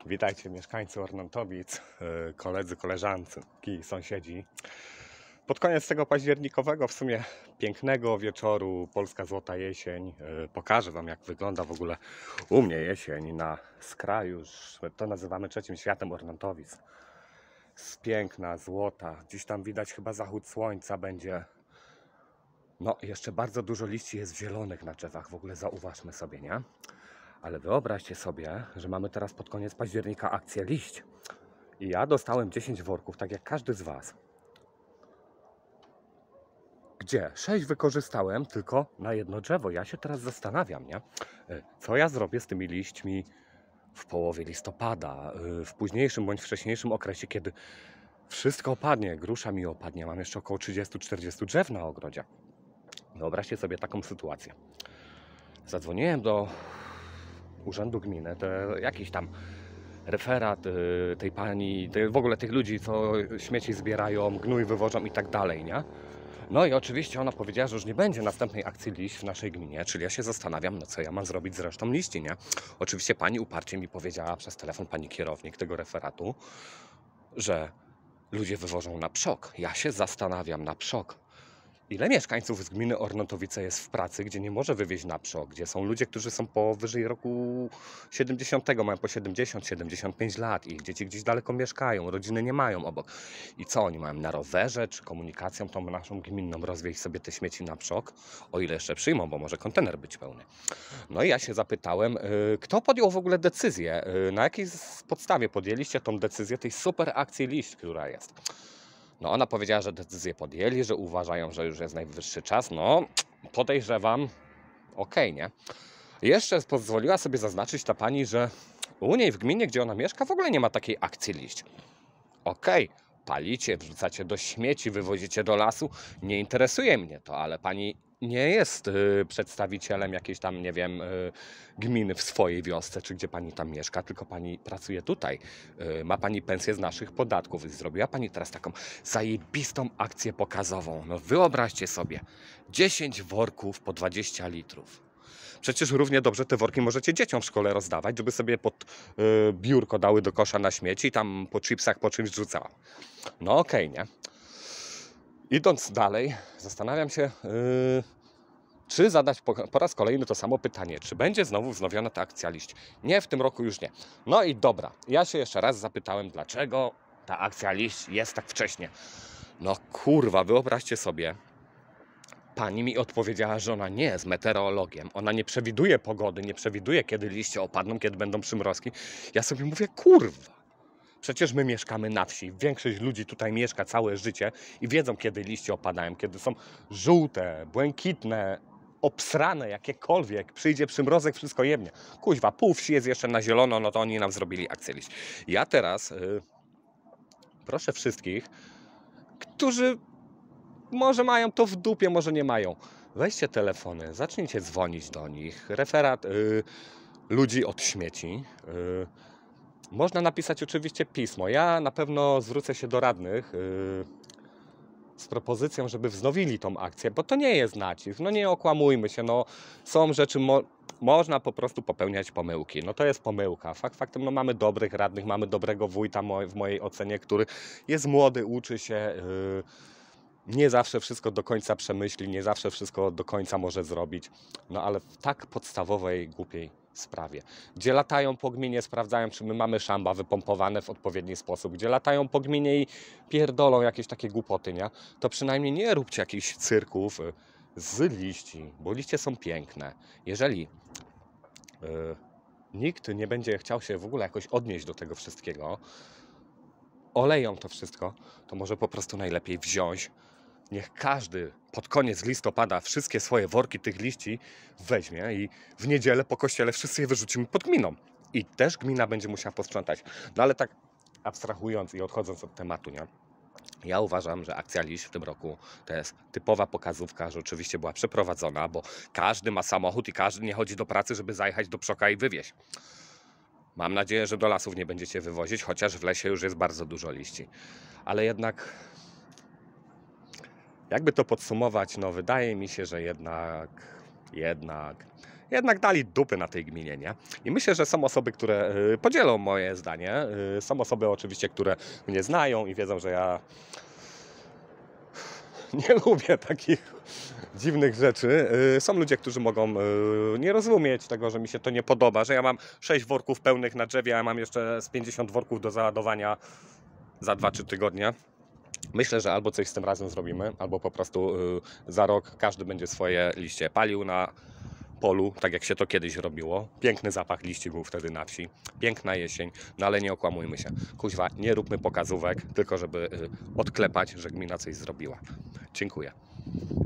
Witajcie mieszkańcy Ornantowic, koledzy, koleżanki, sąsiedzi. Pod koniec tego październikowego, w sumie pięknego wieczoru, polska złota jesień, pokażę Wam, jak wygląda w ogóle u mnie jesień na skraju, już to nazywamy trzecim światem Ornantowic. Jest piękna, złota, gdzieś tam widać chyba zachód słońca będzie. No, jeszcze bardzo dużo liści jest zielonych na drzewach, w ogóle zauważmy sobie, nie? Ale wyobraźcie sobie, że mamy teraz pod koniec października akcję liść. I ja dostałem 10 worków, tak jak każdy z Was. Gdzie 6 wykorzystałem tylko na jedno drzewo. Ja się teraz zastanawiam, nie? Co ja zrobię z tymi liśćmi w połowie listopada, w późniejszym bądź wcześniejszym okresie, kiedy wszystko opadnie, grusza mi opadnie. Mam jeszcze około 30-40 drzew na ogrodzie. Wyobraźcie sobie taką sytuację. Zadzwoniłem do urzędu gminy, to jakiś tam referat tej pani, w ogóle tych ludzi, co śmieci zbierają, gnój wywożą i tak dalej, nie? No i oczywiście ona powiedziała, że już nie będzie następnej akcji liść w naszej gminie, czyli ja się zastanawiam, no co ja mam zrobić z resztą liści, nie? Oczywiście pani uparcie mi powiedziała przez telefon, pani kierownik tego referatu, że ludzie wywożą na PSZOK. Ja się zastanawiam, na PSZOK. Ile mieszkańców z gminy Ornotowice jest w pracy, gdzie nie może wywieźć na PSZOK, gdzie są ludzie, którzy są powyżej roku 70, mają po 70-75 lat, ich dzieci gdzieś daleko mieszkają, rodziny nie mają obok. I co oni mają na rowerze, czy komunikacją tą naszą gminną rozwieźć sobie te śmieci na PSZOK, o ile jeszcze przyjmą, bo może kontener być pełny. No i ja się zapytałem, kto podjął w ogóle decyzję, na jakiej podstawie podjęliście tą decyzję tej super akcji liść, która jest. No ona powiedziała, że decyzję podjęli, że uważają, że już jest najwyższy czas. No podejrzewam, okej, nie? Jeszcze pozwoliła sobie zaznaczyć ta pani, że u niej w gminie, gdzie ona mieszka, w ogóle nie ma takiej akcji liść. Okej, palicie, wrzucacie do śmieci, wywozicie do lasu, nie interesuje mnie to, ale pani nie jest przedstawicielem jakiejś tam, nie wiem, gminy w swojej wiosce, czy gdzie pani tam mieszka, tylko pani pracuje tutaj. Ma pani pensję z naszych podatków i zrobiła pani teraz taką zajebistą akcję pokazową. No wyobraźcie sobie, 10 worków po 20 litrów. Przecież równie dobrze te worki możecie dzieciom w szkole rozdawać, żeby sobie pod biurko dały do kosza na śmieci i tam po chipsach, po czymś rzucała. No okej, nie? Idąc dalej, zastanawiam się, czy zadać po raz kolejny to samo pytanie. Czy będzie znowu wznowiona ta akcja liść? Nie, w tym roku już nie. No i dobra, ja się jeszcze raz zapytałem, dlaczego ta akcja liść jest tak wcześnie. No kurwa, wyobraźcie sobie, pani mi odpowiedziała, że ona nie jest meteorologiem. Ona nie przewiduje pogody, nie przewiduje, kiedy liście opadną, kiedy będą przymrozki. Ja sobie mówię, kurwa. Przecież my mieszkamy na wsi. Większość ludzi tutaj mieszka całe życie i wiedzą, kiedy liście opadają, kiedy są żółte, błękitne, obsrane, jakiekolwiek. Przyjdzie przymrozek, wszystko jemnie. Kuźwa, pół wsi jest jeszcze na zielono, no to oni nam zrobili akcję liść. Ja teraz proszę wszystkich, którzy może mają to w dupie, może nie mają. Weźcie telefony, zacznijcie dzwonić do nich. Referat ludzi od śmieci. Można napisać oczywiście pismo. Ja na pewno zwrócę się do radnych z propozycją, żeby wznowili tą akcję, bo to nie jest nacisk. No nie okłamujmy się, no są rzeczy, można po prostu popełniać pomyłki. No to jest pomyłka. Faktem, no mamy dobrych radnych, mamy dobrego wójta w mojej ocenie, który jest młody, uczy się, nie zawsze wszystko do końca przemyśli, nie zawsze wszystko do końca może zrobić, no ale w tak podstawowej, głupiej sprawie, gdzie latają po gminie, sprawdzają, czy my mamy szamba wypompowane w odpowiedni sposób, gdzie latają po gminie i pierdolą jakieś takie głupoty, nie? To przynajmniej nie róbcie jakichś cyrków z liści, bo liście są piękne. Jeżeli nikt nie będzie chciał się w ogóle jakoś odnieść do tego wszystkiego, oleją to wszystko, to może po prostu najlepiej wziąć. Niech każdy pod koniec listopada wszystkie swoje worki tych liści weźmie i w niedzielę po kościele wszyscy je wyrzucimy pod gminą. I też gmina będzie musiała posprzątać. No ale tak abstrahując i odchodząc od tematu, nie? Ja uważam, że akcja liść w tym roku to jest typowa pokazówka, że oczywiście była przeprowadzona, bo każdy ma samochód i każdy nie chodzi do pracy, żeby zajechać do PSZOK-a i wywieźć. Mam nadzieję, że do lasów nie będziecie wywozić, chociaż w lesie już jest bardzo dużo liści. Ale jednak jakby to podsumować, no wydaje mi się, że jednak jednak dali dupy na tej gminie, nie? I myślę, że są osoby, które podzielą moje zdanie. Są osoby oczywiście, które mnie znają i wiedzą, że ja nie lubię takich dziwnych rzeczy. Są ludzie, którzy mogą nie rozumieć tego, że mi się to nie podoba, że ja mam 6 worków pełnych na drzewie, a ja mam jeszcze z 50 worków do załadowania za 2-3 tygodnie. Myślę, że albo coś z tym razem zrobimy, albo po prostu za rok każdy będzie swoje liście palił na polu, tak jak się to kiedyś robiło. Piękny zapach liści był wtedy na wsi. Piękna jesień, no ale nie okłamujmy się. Kuźwa, nie róbmy pokazówek, tylko żeby odklepać, że gmina coś zrobiła. Dziękuję.